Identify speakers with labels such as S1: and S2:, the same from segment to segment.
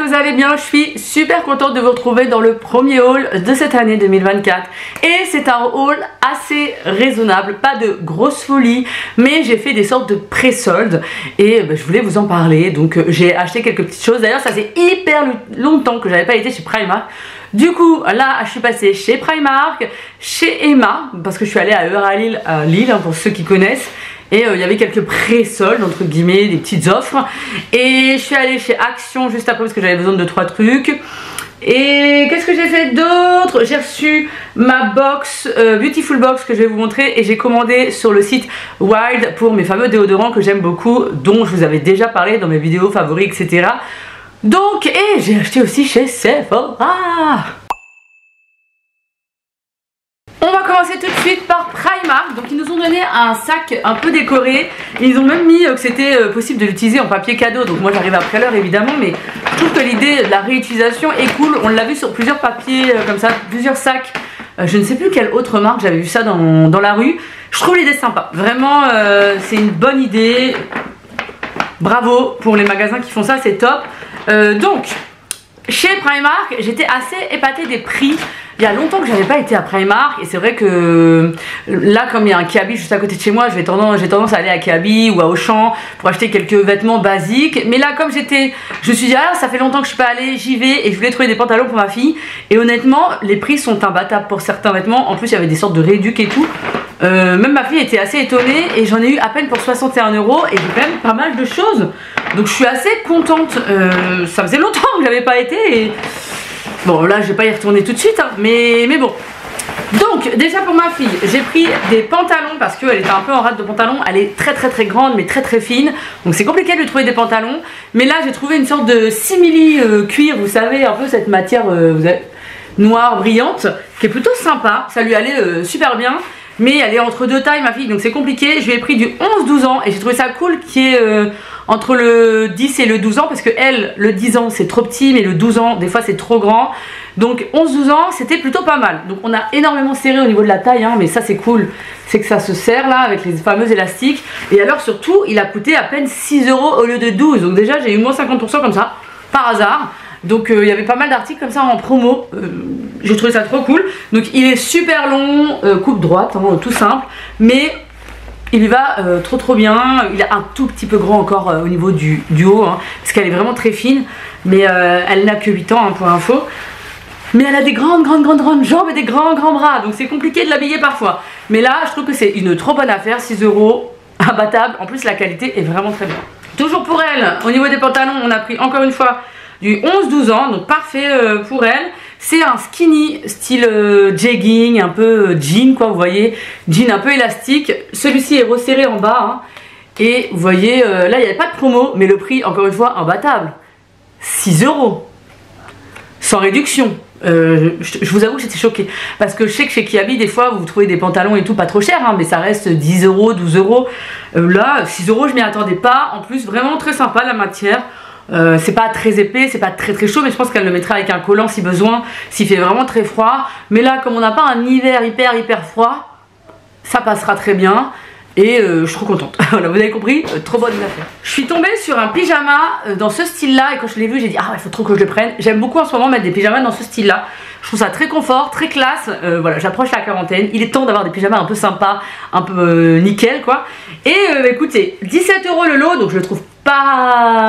S1: que vous allez bien, je suis super contente de vous retrouver dans le premier haul de cette année 2024 et c'est un haul assez raisonnable, pas de grosse folie, mais j'ai fait des sortes de pré-soldes et je voulais vous en parler. Donc j'ai acheté quelques petites choses, d'ailleurs ça fait hyper longtemps que j'avais pas été chez Primark. Du coup là je suis passée chez Primark, chez Emma, parce que je suis allée à Euralil à Lille hein, pour ceux qui connaissent. Et il y avait quelques pré-soldes entre guillemets, des petites offres. Et je suis allée chez Action juste après parce que j'avais besoin de 2-3 trucs. Et qu'est-ce que j'ai fait d'autre? J'ai reçu ma box, Beautiful Box que je vais vous montrer. Et j'ai commandé sur le site Wild pour mes fameux déodorants que j'aime beaucoup, dont je vous avais déjà parlé dans mes vidéos favoris, etc. Donc, et j'ai acheté aussi chez Sephora. On va commencer tout de suite par Primark. Donc ils nous ont donné un sac un peu décoré. Ils ont même mis que c'était possible de l'utiliser en papier cadeau. Donc moi j'arrive après l'heure évidemment, mais je trouve que l'idée de la réutilisation est cool. On l'a vu sur plusieurs papiers comme ça, plusieurs sacs. Je ne sais plus quelle autre marque, j'avais vu ça dans la rue. Je trouve l'idée sympa. Vraiment c'est une bonne idée. Bravo pour les magasins qui font ça, c'est top. Donc chez Primark j'étais assez épatée des prix. Il y a longtemps que j'avais pas été à Primark et c'est vrai que là comme il y a un Kiabi juste à côté de chez moi, j'ai tendance à aller à Kiabi ou à Auchan pour acheter quelques vêtements basiques. Mais là comme je me suis dit ah ça fait longtemps que je suis pas allée, j'y vais et je voulais trouver des pantalons pour ma fille. Et honnêtement les prix sont imbattables pour certains vêtements. En plus il y avait des sortes de réducs et tout. Même ma fille était assez étonnée et j'en ai eu à peine pour 61 € et j'ai quand même pas mal de choses. Donc je suis assez contente. Ça faisait longtemps que j'avais pas été et... Bon là je vais pas y retourner tout de suite hein, mais bon. Donc déjà pour ma fille j'ai pris des pantalons parce qu'elle était un peu en rate de pantalons. Elle est très grande mais très fine. Donc c'est compliqué de lui trouver des pantalons. Mais là j'ai trouvé une sorte de simili cuir. Vous savez un peu cette matière noire brillante qui est plutôt sympa. Ça lui allait super bien. Mais elle est entre deux tailles ma fille donc c'est compliqué. Je lui ai pris du 11-12 ans et j'ai trouvé ça cool qui est entre le 10 et le 12 ans parce que elle le 10 ans c'est trop petit mais le 12 ans des fois c'est trop grand. Donc 11-12 ans c'était plutôt pas mal. Donc on a énormément serré au niveau de la taille hein, mais ça c'est cool. C'est que ça se serre là avec les fameux élastiques. Et alors surtout il a coûté à peine 6 € au lieu de 12. Donc déjà j'ai eu moins 50% comme ça par hasard. Donc il y avait pas mal d'articles comme ça en promo. J'ai trouvé ça trop cool. Donc il est super long, coupe droite, hein, tout simple. Mais il lui va trop bien. Il est un tout petit peu grand encore au niveau du haut. Hein, parce qu'elle est vraiment très fine. Mais elle n'a que 8 ans hein, pour info. Mais elle a des grandes jambes et des grands bras. Donc c'est compliqué de l'habiller parfois. Mais là je trouve que c'est une trop bonne affaire. 6 € imbattable. En plus la qualité est vraiment très bien. Toujours pour elle, au niveau des pantalons on a pris encore une fois du 11-12 ans, donc parfait pour elle. C'est un skinny style jegging, un peu jean quoi, vous voyez, jean un peu élastique. Celui-ci est resserré en bas hein. Et vous voyez là il n'y avait pas de promo mais le prix encore une fois imbattable, 6 € sans réduction. Je vous avoue que j'étais choquée parce que je sais que chez Kiabi des fois vous trouvez des pantalons et tout pas trop cher hein, mais ça reste 10 €, 12 €. Là 6 € je m'y attendais pas. En plus vraiment très sympa la matière. C'est pas très épais, c'est pas très chaud mais je pense qu'elle le mettra avec un collant si besoin, s'il fait vraiment très froid. Mais là comme on n'a pas un hiver hyper froid, ça passera très bien. Et je suis trop contente. Voilà, vous avez compris, trop bonne affaire. Je suis tombée sur un pyjama dans ce style là et quand je l'ai vu j'ai dit ah il faut trop que je le prenne. J'aime beaucoup en ce moment mettre des pyjamas dans ce style là. Je trouve ça très confort, très classe. Voilà, j'approche la quarantaine. Il est temps d'avoir des pyjamas un peu sympas, un peu nickel quoi. Et écoutez, 17 € le lot, donc je le trouve pas...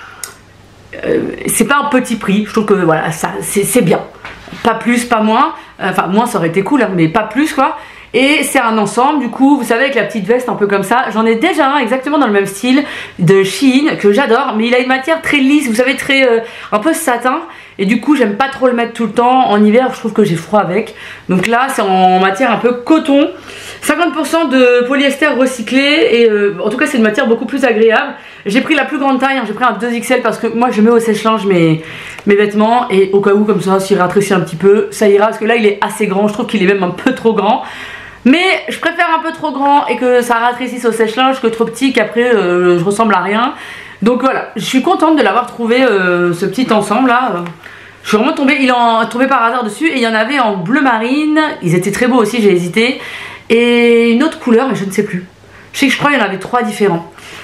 S1: c'est pas un petit prix, je trouve que voilà, ça c'est bien. Pas plus, pas moins. Enfin moins ça aurait été cool hein, mais pas plus quoi. Et c'est un ensemble du coup, vous savez avec la petite veste un peu comme ça. J'en ai déjà un exactement dans le même style de Shein que j'adore. Mais il a une matière très lisse, vous savez très un peu satin. Et du coup j'aime pas trop le mettre tout le temps. En hiver je trouve que j'ai froid avec. Donc là c'est en matière un peu coton. 50% de polyester recyclé. Et en tout cas c'est une matière beaucoup plus agréable. J'ai pris la plus grande taille, hein, j'ai pris un 2XL parce que moi je mets au sèche-linge mes vêtements. Et au cas où comme ça s'il rétrécit un petit peu ça ira. Parce que là il est assez grand, je trouve qu'il est même un peu trop grand. Mais je préfère un peu trop grand et que ça rétrécisse au sèche-linge que trop petit qu'après je ressemble à rien. Donc voilà, je suis contente de l'avoir trouvé ce petit ensemble là. Je suis vraiment tombée, il en tombé par hasard dessus et il y en avait en bleu marine. Ils étaient très beaux aussi, j'ai hésité. Et une autre couleur mais je ne sais plus. Je sais que je crois qu'il y en avait 3 différents.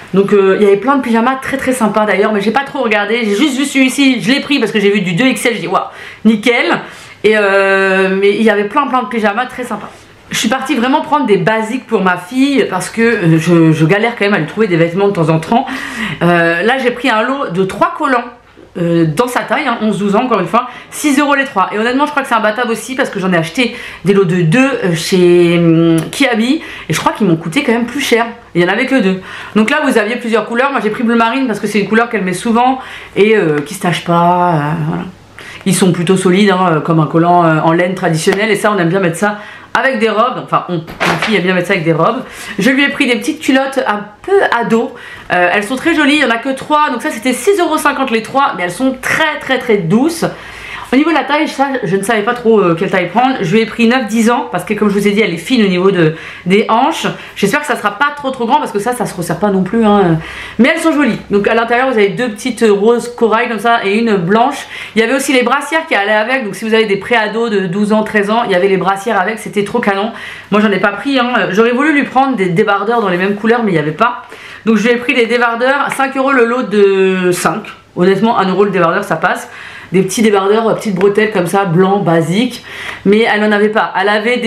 S1: Donc il y avait plein de pyjamas très sympas d'ailleurs, mais j'ai pas trop regardé, j'ai juste vu celui-ci, je l'ai pris parce que j'ai vu du 2XL, j'ai dit waouh, nickel. Et mais il y avait plein de pyjamas très sympas. Je suis partie vraiment prendre des basiques pour ma fille parce que je galère quand même à lui trouver des vêtements de temps en temps. Là j'ai pris un lot de 3 collants. Dans sa taille, hein, 11-12 ans encore une fois, 6 € les 3. Et honnêtement je crois que c'est imbattable aussi parce que j'en ai acheté des lots de 2 chez Kiabi et je crois qu'ils m'ont coûté quand même plus cher. Il n'y en avait que 2. Donc là vous aviez plusieurs couleurs, moi j'ai pris bleu marine parce que c'est une couleur qu'elle met souvent et qui se tache pas, voilà. Ils sont plutôt solides hein, comme un collant en laine traditionnel et ça on aime bien mettre ça avec des robes, enfin ma fille aime bien mettre ça avec des robes. Je lui ai pris des petites culottes un peu ado, elles sont très jolies, il n'y en a que 3, donc ça c'était 6,50 € les 3, mais elles sont très douces. Au niveau de la taille, ça, je ne savais pas trop quelle taille prendre. Je lui ai pris 9-10 ans parce que comme je vous ai dit, elle est fine au niveau des hanches. J'espère que ça sera pas trop grand parce que ça se resserre pas non plus. Hein. Mais elles sont jolies. Donc à l'intérieur, vous avez 2 petites roses corail comme ça et une blanche. Il y avait aussi les brassières qui allaient avec. Donc si vous avez des pré-ados de 12 ans, 13 ans, il y avait les brassières avec. C'était trop canon. Moi, j'en ai pas pris. Hein. J'aurais voulu lui prendre des débardeurs dans les mêmes couleurs, mais il n'y avait pas. Donc je lui ai pris des débardeurs. 5 € le lot de 5. Honnêtement, 1 € le débardeur, ça passe. Des petits débardeurs, petites bretelles comme ça, blancs, basiques. Mais elle n'en avait pas. Elle avait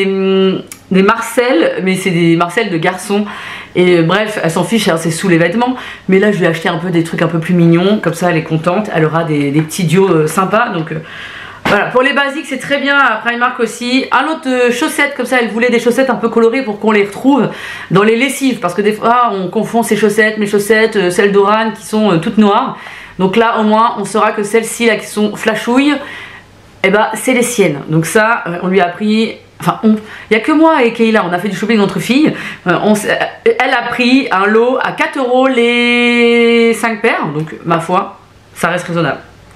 S1: des Marcel, mais c'est des Marcel de garçons. Et bref, elle s'en fiche, hein, c'est sous les vêtements. Mais là, je lui ai acheté un peu des trucs un peu plus mignons. Comme ça, elle est contente. Elle aura des petits duos sympas. Donc voilà, pour les basiques, c'est très bien. À Primark aussi. Un lot de chaussettes, comme ça, elle voulait des chaussettes un peu colorées pour qu'on les retrouve dans les lessives. Parce que des fois, on confond ces chaussettes, mes chaussettes, celles d'Oran qui sont toutes noires. Donc là au moins on saura que celles-ci là qui sont flashouilles, eh ben c'est les siennes. Donc ça on lui a pris, enfin il n'y a que moi et Kayla, on a fait du shopping entre filles. Elle a pris un lot à 4 € les 5 paires, donc ma foi ça reste raisonnable.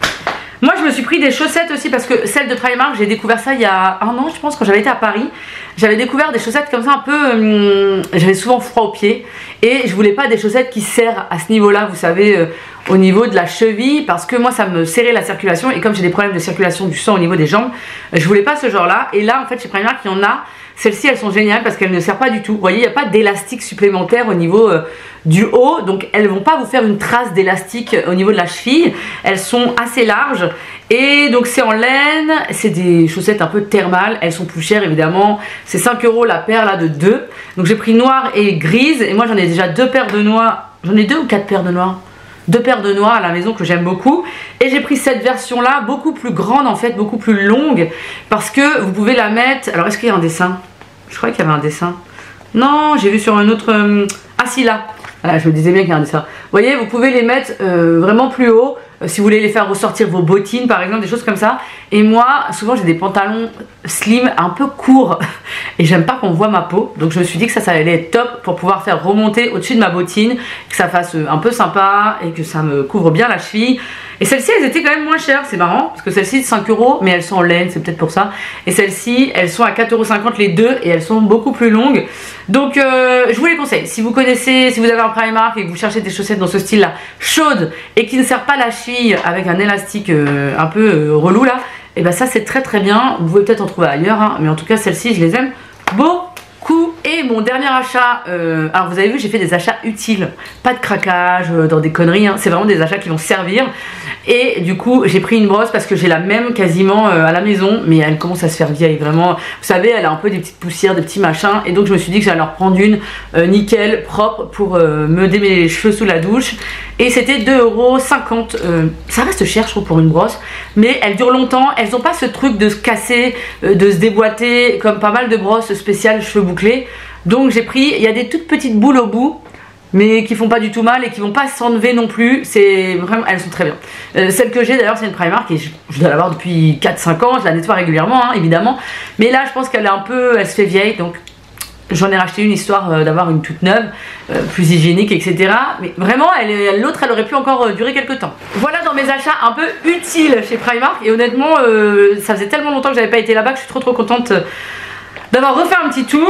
S1: Moi je me suis pris des chaussettes aussi parce que celles de Primark, j'ai découvert ça il y a un an je pense, quand j'avais été à Paris. J'avais découvert des chaussettes comme ça un peu, j'avais souvent froid aux pieds et je voulais pas des chaussettes qui serrent à ce niveau là, vous savez, au niveau de la cheville, parce que moi ça me serrait la circulation et comme j'ai des problèmes de circulation du sang au niveau des jambes, je voulais pas ce genre là. Et là en fait chez Primark il y en a, celles-ci elles sont géniales parce qu'elles ne serrent pas du tout, vous voyez il n'y a pas d'élastique supplémentaire au niveau du haut, donc elles vont pas vous faire une trace d'élastique au niveau de la cheville, elles sont assez larges. Et donc c'est en laine, c'est des chaussettes un peu thermales, elles sont plus chères évidemment, c'est 5 € la paire là de 2. Donc j'ai pris noir et grise et moi j'en ai déjà 2 paires de noir, j'en ai 2 ou 4 paires de noir, 2 paires de noir à la maison que j'aime beaucoup. Et j'ai pris cette version là, beaucoup plus grande en fait, beaucoup plus longue, parce que vous pouvez la mettre, alors est-ce qu'il y a un dessin? Je crois qu'il y avait un dessin. Non, j'ai vu sur un autre, ah si là, voilà, je me disais bien qu'il y a un dessin. Vous voyez, vous pouvez les mettre vraiment plus haut. Si vous voulez les faire ressortir vos bottines par exemple, des choses comme ça. Et moi souvent j'ai des pantalons slim un peu courts et j'aime pas qu'on voit ma peau, donc je me suis dit que ça allait être top pour pouvoir faire remonter au dessus de ma bottine, que ça fasse un peu sympa et que ça me couvre bien la cheville. Et celles-ci elles étaient quand même moins chères, c'est marrant parce que celles-ci 5 € mais elles sont en laine, c'est peut-être pour ça. Et celles-ci elles sont à 4,50 € les 2 et elles sont beaucoup plus longues. Donc je vous les conseille, si vous connaissez, si vous avez un Primark et que vous cherchez des chaussettes dans ce style là, chaudes et qui ne servent pas la cheville avec un élastique un peu relou là, et ben ça c'est très bien. Vous pouvez peut-être en trouver ailleurs hein, mais en tout cas celles-ci je les aime beaucoup. Et mon dernier achat, alors vous avez vu j'ai fait des achats utiles, pas de craquage dans des conneries hein, c'est vraiment des achats qui vont servir. Et du coup j'ai pris une brosse parce que j'ai la même quasiment à la maison, mais elle commence à se faire vieille vraiment, vous savez elle a un peu des petites poussières, des petits machins, et donc je me suis dit que j'allais leur prendre une nickel, propre, pour me démêler les cheveux sous la douche. Et c'était 2,50 €, ça reste cher je trouve pour une brosse, mais elles durent longtemps, elles n'ont pas ce truc de se casser, de se déboîter comme pas mal de brosses spéciales cheveux bouclés. Donc j'ai pris, il y a des toutes petites boules au bout mais qui font pas du tout mal et qui vont pas s'enlever non plus, c'est vraiment, elles sont très bien. Celle que j'ai d'ailleurs c'est une Primark et je dois l'avoir depuis 4-5 ans, je la nettoie régulièrement hein, évidemment, mais là je pense qu'elle est un peu, elle se fait vieille, donc j'en ai racheté une histoire d'avoir une toute neuve, plus hygiénique etc. Mais vraiment l'autre elle aurait pu encore durer quelques temps. Voilà dans mes achats un peu utiles chez Primark, et honnêtement ça faisait tellement longtemps que j'avais pas été là-bas que je suis trop contente d'avoir refait un petit tour.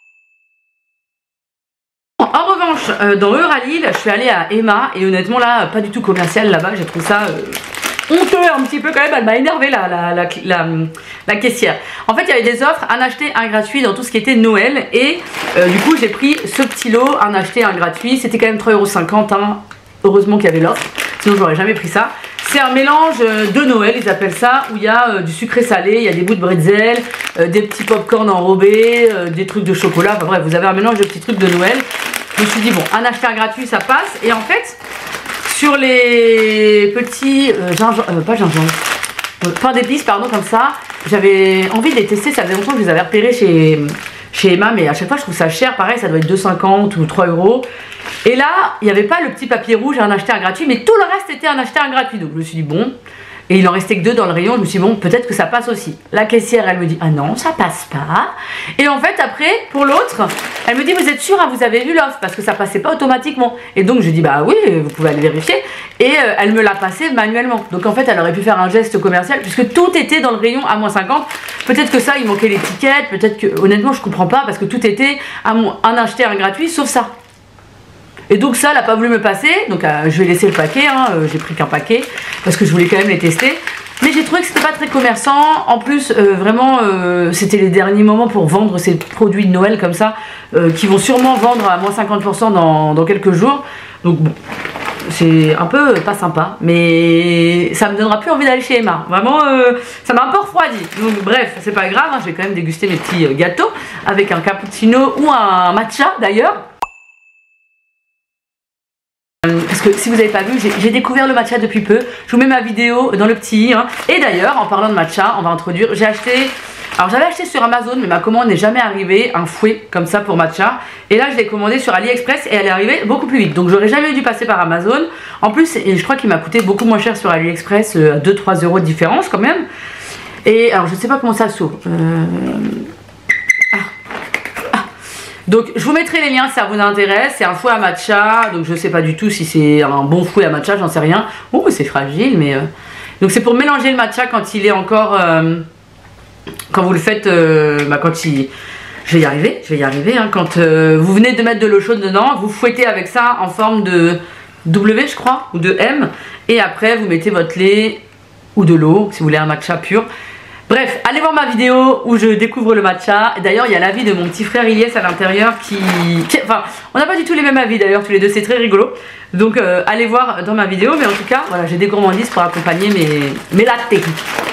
S1: En revanche, dans Euralil, je suis allée à Emma et honnêtement là, pas du tout commercial là-bas, j'ai trouvé ça honteux un petit peu quand même, elle m'a énervé la caissière. En fait il y avait des offres, un acheté, un gratuit dans tout ce qui était Noël. Et du coup j'ai pris ce petit lot, un acheté, un gratuit. C'était quand même 3,50 €, hein. Heureusement qu'il y avait l'offre, sinon j'aurais jamais pris ça. C'est un mélange de Noël, ils appellent ça, où il y a du sucré salé, il y a des bouts de bretzel, des petits pop-corn enrobés, des trucs de chocolat. Enfin bref, vous avez un mélange de petits trucs de Noël. Je me suis dit bon, un acheté, un gratuit, ça passe. Et en fait, sur les petits pas gingembre, pain d'épices, pardon, comme ça, j'avais envie de les tester. Ça faisait longtemps que je les avais repérés chez Emma, mais à chaque fois je trouve ça cher. Pareil, ça doit être 2,50 ou 3 €. Et là, il n'y avait pas le petit papier rouge, un acheté, un gratuit, mais tout le reste était un acheté, un gratuit. Donc je me suis dit bon, et il en restait que 2 dans le rayon. Je me suis dit bon, peut-être que ça passe aussi. La caissière, elle me dit ah non, ça passe pas. Et en fait après, pour l'autre, elle me dit vous êtes sûr, hein, vous avez vu l'offre, parce que ça passait pas automatiquement. Et donc je dis bah oui, vous pouvez aller vérifier. Et elle me l'a passé manuellement. Donc en fait, elle aurait pu faire un geste commercial, puisque tout était dans le rayon à -50. Peut-être que ça, il manquait l'étiquette, peut-être que honnêtement je comprends pas, parce que tout était un acheté, un gratuit, sauf ça. Et donc ça, elle n'a pas voulu me passer, donc je vais laisser le paquet, hein, j'ai pris qu'un paquet, parce que je voulais quand même les tester. Mais j'ai trouvé que c'était pas très commerçant, en plus vraiment c'était les derniers moments pour vendre ces produits de Noël comme ça, qui vont sûrement vendre à -50% dans quelques jours. Donc bon, c'est un peu pas sympa, mais ça me donnera plus envie d'aller chez Emma. Vraiment, ça m'a un peu refroidi. Donc bref, c'est pas grave, hein, je vais quand même déguster mes petits gâteaux, avec un cappuccino ou un matcha d'ailleurs. Parce que si vous n'avez pas vu, j'ai découvert le matcha depuis peu. Je vous mets ma vidéo dans le petit hein. Et d'ailleurs, en parlant de matcha, on va introduire. J'ai acheté, alors j'avais acheté sur Amazon, mais ma commande n'est jamais arrivée. Un fouet comme ça pour matcha. Et là, je l'ai commandé sur AliExpress et elle est arrivée beaucoup plus vite. Donc j'aurais jamais dû passer par Amazon. En plus, je crois qu'il m'a coûté beaucoup moins cher sur AliExpress, à 2-3 € de différence quand même. Et alors je ne sais pas comment ça s'ouvre. Donc je vous mettrai les liens si ça vous intéresse. C'est un fouet à matcha, donc je sais pas du tout si c'est un bon fouet à matcha, j'en sais rien. Oh c'est fragile, mais donc c'est pour mélanger le matcha quand il est encore quand vous le faites quand il... je vais y arriver hein. Quand vous venez de mettre de l'eau chaude dedans, vous fouettez avec ça en forme de W je crois, ou de M, et après vous mettez votre lait ou de l'eau si vous voulez un matcha pur. Bref, allez voir ma vidéo où je découvre le matcha. D'ailleurs, il y a l'avis de mon petit frère Ilyes à l'intérieur enfin, on n'a pas du tout les mêmes avis d'ailleurs, tous les deux, c'est très rigolo. Donc, allez voir dans ma vidéo. Mais en tout cas, voilà, j'ai des gourmandises pour accompagner mes lattés.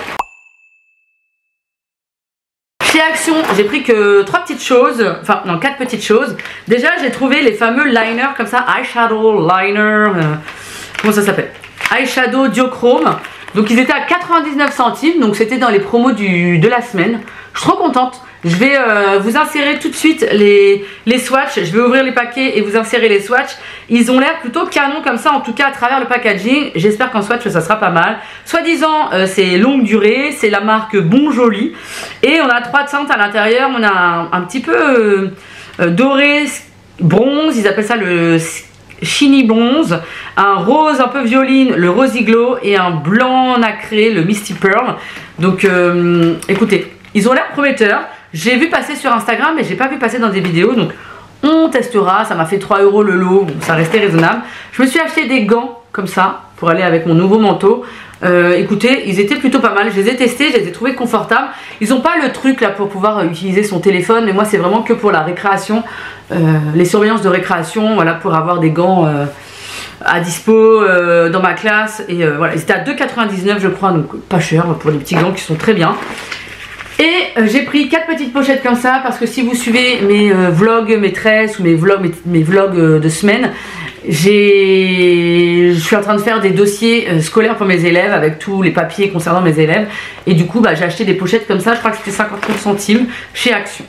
S1: Chez Action, j'ai pris que 3 petites choses, enfin non 4 petites choses. Déjà, j'ai trouvé les fameux liners comme ça, eyeshadow liner, comment ça s'appelle? Eyeshadow Diochrome. Donc ils étaient à 99 centimes, donc c'était dans les promos de la semaine. Je suis trop contente. Je vais vous insérer tout de suite les swatchs. Je vais ouvrir les paquets et vous insérer les swatchs. Ils ont l'air plutôt canon comme ça, en tout cas à travers le packaging. J'espère qu'en swatch ça sera pas mal. Soi-disant c'est longue durée, c'est la marque Bon Joli. Et on a 3 teintes à l'intérieur. On a un petit peu doré, bronze, ils appellent ça le Shiny Bronze, un rose un peu violine, le Rosy Glow, et un blanc nacré, le Misty Pearl. Donc écoutez, ils ont l'air prometteurs. J'ai vu passer sur Instagram, mais j'ai pas vu passer dans des vidéos, donc on testera. Ça m'a fait 3 € le lot, bon, ça restait raisonnable. Je me suis acheté des gants comme ça pour aller avec mon nouveau manteau. Écoutez, ils étaient plutôt pas mal. Je les ai testés, je les ai trouvés confortables. Ils n'ont pas le truc là pour pouvoir utiliser son téléphone, mais moi c'est vraiment que pour la récréation, les surveillances de récréation, voilà, pour avoir des gants à dispo dans ma classe. Et voilà, ils étaient à 2,99 je crois, donc pas cher pour des petits gants qui sont très bien. Et j'ai pris 4 petites pochettes comme ça, parce que si vous suivez mes vlogs maîtresses ou mes vlogs de semaine, je suis en train de faire des dossiers scolaires pour mes élèves avec tous les papiers concernant mes élèves. Et du coup j'ai acheté des pochettes comme ça, je crois que c'était 59 centimes chez Action.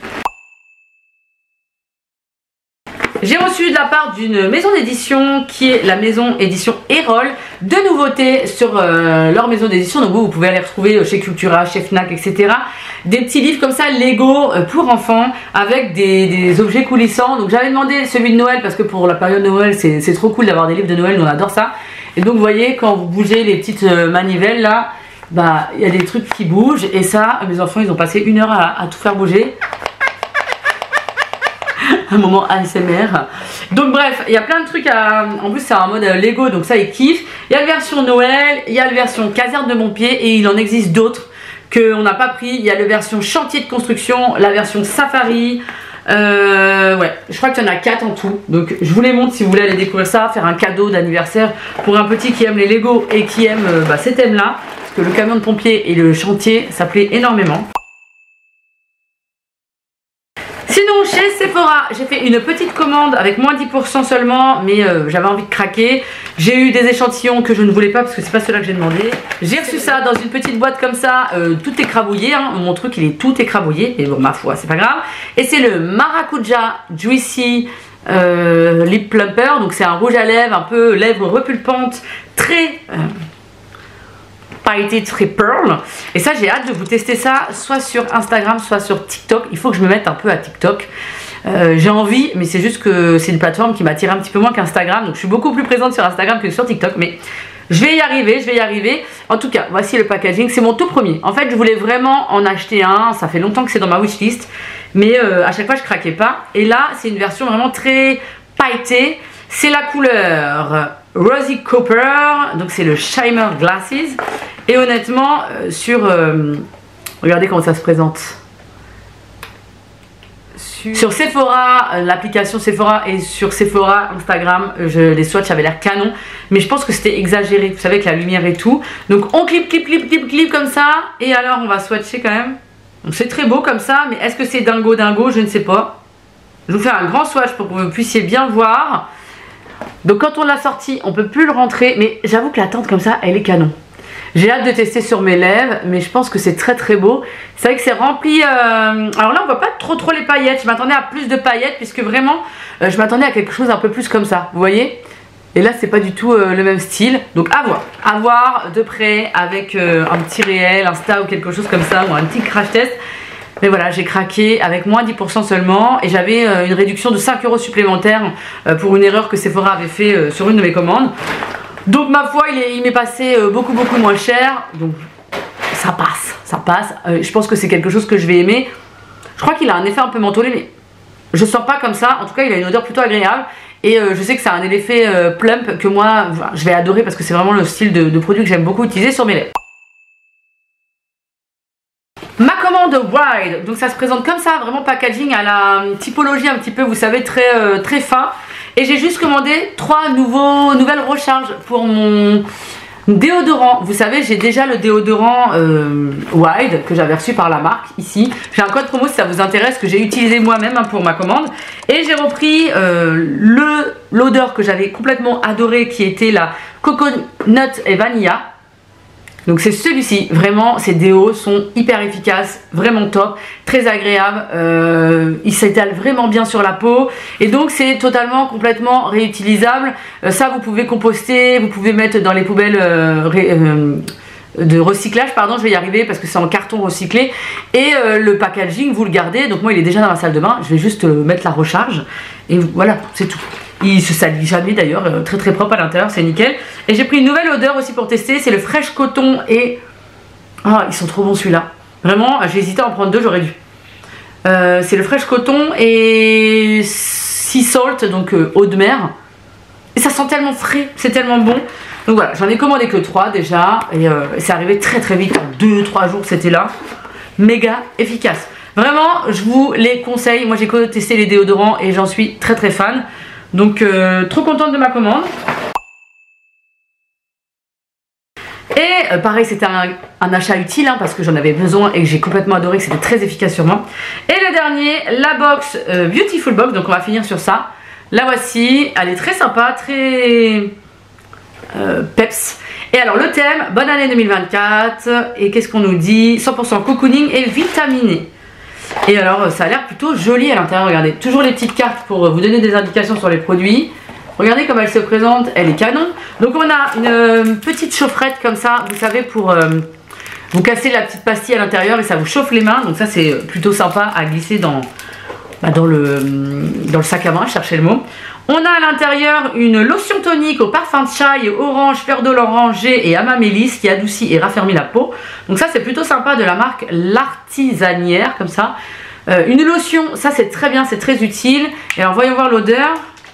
S1: J'ai reçu de la part d'une maison d'édition qui est la maison édition Erol, de nouveautés sur leur maison d'édition. Donc vous pouvez aller retrouver chez Cultura, chez Fnac, etc. Des petits livres comme ça, Lego pour enfants, avec des objets coulissants. Donc j'avais demandé celui de Noël, parce que pour la période de Noël c'est trop cool d'avoir des livres de Noël, nous on adore ça. Et donc vous voyez, quand vous bougez les petites manivelles là, bah il y a des trucs qui bougent. Et ça, mes enfants ils ont passé 1 heure à tout faire bouger. un moment ASMR. Donc bref, il y a plein de trucs à... En plus c'est un mode Lego, donc ça il kiffe. Il y a la version Noël, il y a la version caserne de Montpied et il en existe d'autres qu'on n'a pas pris. Il y a la version chantier de construction, la version safari. Ouais, je crois qu'il y en a 4 en tout. Donc je vous les montre si vous voulez aller découvrir ça, faire un cadeau d'anniversaire pour un petit qui aime les Lego et qui aime ces thèmes là. Parce que le camion de pompier et le chantier, ça plaît énormément. Sinon chez Sephora, j'ai fait une petite commande avec moins 10% seulement, mais j'avais envie de craquer. J'ai eu des échantillons que je ne voulais pas parce que c'est pas ceux-là que j'ai demandé. J'ai reçu ça dans une petite boîte comme ça, tout écrabouillé, hein. Mon truc il est tout écrabouillé, mais bon ma foi c'est pas grave. Et c'est le Maracuja Juicy Lip Plumper, donc c'est un rouge à lèvres, un peu lèvres repulpantes, très... pailleté, très pearl. Et ça j'ai hâte de vous tester ça soit sur Instagram soit sur TikTok. Il faut que je me mette un peu à TikTok. J'ai envie, mais c'est juste que c'est une plateforme qui m'attire un petit peu moins qu'Instagram, donc je suis beaucoup plus présente sur Instagram que sur TikTok, mais je vais y arriver. En tout cas, voici le packaging, c'est mon tout premier. En fait, je voulais vraiment en acheter un, ça fait longtemps que c'est dans ma wishlist, mais à chaque fois je craquais pas. Et là, c'est une version vraiment très pailletée. C'est la couleur Rosy Copper, donc c'est le Shimmer Glasses. Et honnêtement, regardez comment ça se présente. Sur Sephora, l'application Sephora et sur Sephora Instagram, les swatchs avaient l'air canon, mais je pense que c'était exagéré, vous savez, avec la lumière et tout. Donc on clip comme ça, et alors on va swatcher quand même. C'est très beau comme ça, mais est-ce que c'est dingo, je ne sais pas. Je vous fais un grand swatch pour que vous puissiez bien voir. Donc quand on l'a sorti, on peut plus le rentrer, mais j'avoue que la teinte comme ça, elle est canon. J'ai hâte de tester sur mes lèvres, mais je pense que c'est très beau. C'est vrai que c'est rempli... Alors là, on voit pas trop les paillettes. Je m'attendais à plus de paillettes, puisque vraiment, je m'attendais à quelque chose un peu plus comme ça. Vous voyez? Et là, c'est pas du tout le même style. Donc à voir. À voir de près, avec un petit réel, Insta ou quelque chose comme ça, ou un petit crash test. Mais voilà, j'ai craqué avec moins 10% seulement. Et j'avais une réduction de 5 € supplémentaires pour une erreur que Sephora avait fait sur une de mes commandes. Donc ma foi il m'est passé beaucoup moins cher, donc ça passe, je pense que c'est quelque chose que je vais aimer. Je crois qu'il a un effet un peu mentholé, mais je sens pas comme ça, en tout cas il a une odeur plutôt agréable. Et je sais que ça a un effet plump que moi je vais adorer parce que c'est vraiment le style de produit que j'aime beaucoup utiliser sur mes lèvres. Ma commande Wild, donc ça se présente comme ça, vraiment packaging à la typologie un petit peu, vous savez, très fin. Et j'ai juste commandé 3 nouvelles recharges pour mon déodorant. Vous savez, j'ai déjà le déodorant Wild que j'avais reçu par la marque ici. J'ai un code promo si ça vous intéresse que j'ai utilisé moi-même pour ma commande. Et j'ai repris l'odeur que j'avais complètement adorée qui était la Coconut et Vanilla. Donc c'est celui-ci, vraiment ces déos sont hyper efficaces, vraiment top, très agréable, il s'étale vraiment bien sur la peau et donc c'est complètement réutilisable. Ça vous pouvez composter, vous pouvez mettre dans les poubelles de recyclage, pardon, je vais y arriver parce que c'est en carton recyclé. Et le packaging vous le gardez, donc moi il est déjà dans ma salle de bain, je vais juste mettre la recharge et voilà, c'est tout. Il se salit jamais d'ailleurs, très propre à l'intérieur, c'est nickel. Et j'ai pris une nouvelle odeur aussi pour tester, c'est le Fresh Coton et... Ah, ils sont trop bons celui-là. Vraiment, j'ai hésité à en prendre 2, j'aurais dû. C'est le Fresh Coton et Sea Salt, donc eau de mer. Et ça sent tellement frais, c'est tellement bon. Donc voilà, j'en ai commandé que 3 déjà. Et c'est arrivé très vite, en 2-3 jours c'était là. Méga efficace. Vraiment, je vous les conseille. Moi j'ai testé les déodorants et j'en suis très fan. Donc trop contente de ma commande. Et pareil, c'était un achat utile hein, parce que j'en avais besoin et que j'ai complètement adoré, que c'était très efficace sur moi. Et le dernier, la box Beautiful Box, donc on va finir sur ça. La voici, elle est très sympa, très peps. Et alors le thème, bonne année 2024. Et qu'est-ce qu'on nous dit? 100% cocooning et vitaminé. Et alors ça a l'air plutôt joli à l'intérieur, regardez. Toujours les petites cartes pour vous donner des indications sur les produits. Regardez comme elle se présente, elle est canon. Donc on a une petite chaufferette comme ça, vous savez, pour vous casser la petite pastille à l'intérieur et ça vous chauffe les mains. Donc ça c'est plutôt sympa à glisser dans le sac à main, cherchez le mot. On a à l'intérieur une lotion tonique au parfum de chai, orange, fleur de l'oranger et amamélis qui adoucit et raffermit la peau. Donc ça c'est plutôt sympa de la marque L'Artisanière comme ça. Une lotion, ça c'est très bien, c'est très utile. Et alors voyons voir l'odeur.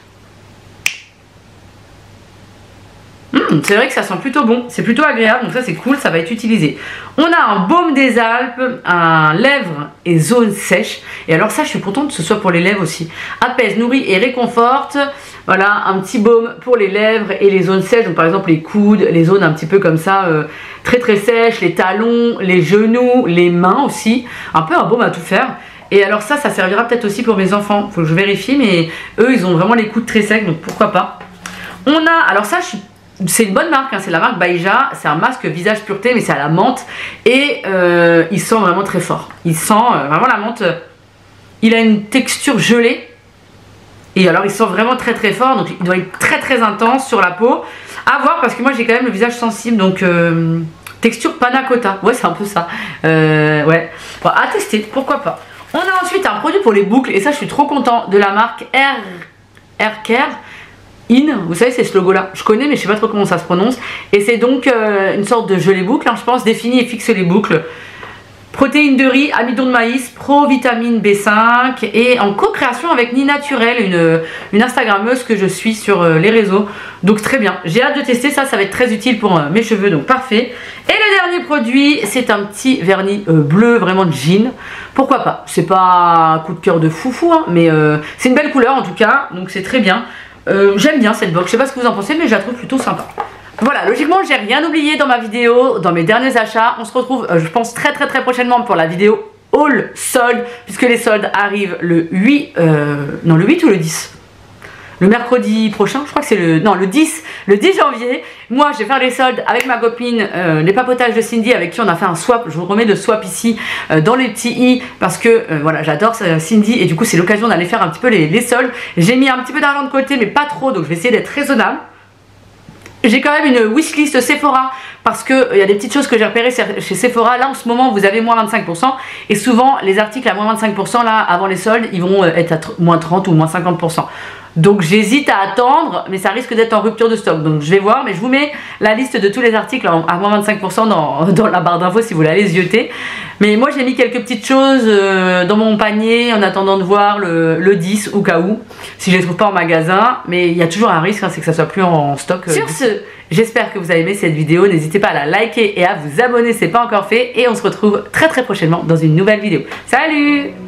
S1: C'est vrai que ça sent plutôt bon, c'est plutôt agréable, donc ça c'est cool, ça va être utilisé. On a un baume des Alpes, un lèvres et zones sèches. Et alors ça je suis contente que ce soit pour les lèvres aussi. Apaise, nourrit et réconforte. Voilà, un petit baume pour les lèvres et les zones sèches, donc par exemple les coudes, les zones un petit peu comme ça, très très sèches, les talons, les genoux, les mains aussi. Un peu un baume à tout faire. Et alors ça servira peut-être aussi pour mes enfants, faut que je vérifie, mais eux ils ont vraiment les coudes très secs, donc pourquoi pas. On a, alors ça c'est une bonne marque, hein, c'est la marque Baija, c'est un masque visage pureté mais c'est à la menthe et il sent vraiment très fort. Il sent vraiment la menthe, il a une texture gelée et alors il sent vraiment très très fort, donc il doit être très très intense sur la peau. À voir parce que moi j'ai quand même le visage sensible, donc texture panna cotta, ouais c'est un peu ça, ouais, bon, à tester, pourquoi pas. On a ensuite un produit pour les boucles et ça je suis trop content, de la marque Hair Care. Vous savez c'est ce logo là, je connais mais je sais pas trop comment ça se prononce. Et c'est donc une sorte de gelée boucle, hein, je pense, définit et fixe les boucles. Protéines de riz, amidon de maïs, provitamine B5 et en co-création avec Ni Naturel, une Instagrammeuse que je suis sur les réseaux. Donc très bien, j'ai hâte de tester ça, ça va être très utile pour mes cheveux, donc parfait. Et le dernier produit, c'est un petit vernis bleu, vraiment de jean. Pourquoi pas, c'est pas un coup de cœur de foufou, hein, mais c'est une belle couleur en tout cas, donc c'est très bien. J'aime bien cette box, je sais pas ce que vous en pensez, mais je la trouve plutôt sympa. Voilà, logiquement j'ai rien oublié dans ma vidéo, dans mes derniers achats. On se retrouve je pense très prochainement pour la vidéo haul solde, puisque les soldes arrivent le 8, non le 8 ou le 10, le mercredi prochain, je crois que c'est le 10 janvier. Moi je vais faire les soldes avec ma copine, les papotages de Cindy avec qui on a fait un swap. Je vous remets de swap ici dans les petits i parce que voilà, j'adore Cindy et du coup c'est l'occasion d'aller faire un petit peu les soldes. J'ai mis un petit peu d'argent de côté mais pas trop, donc je vais essayer d'être raisonnable. J'ai quand même une wishlist Sephora parce qu'il y a des petites choses que j'ai repérées chez Sephora. Là en ce moment vous avez moins 25% et souvent les articles à moins 25% là avant les soldes ils vont être à moins 30 ou moins 50%. Donc j'hésite à attendre mais ça risque d'être en rupture de stock, donc je vais voir, mais je vous mets la liste de tous les articles à moins 25% dans la barre d'infos si vous voulez aller zioter. Mais moi j'ai mis quelques petites choses dans mon panier en attendant de voir le 10 au cas où, si je les trouve pas en magasin, mais il y a toujours un risque, hein, c'est que ça soit plus en stock. Sur ce, j'espère que vous avez aimé cette vidéo, n'hésitez pas à la liker et à vous abonner si ce n'est pas encore fait, et on se retrouve très prochainement dans une nouvelle vidéo. Salut!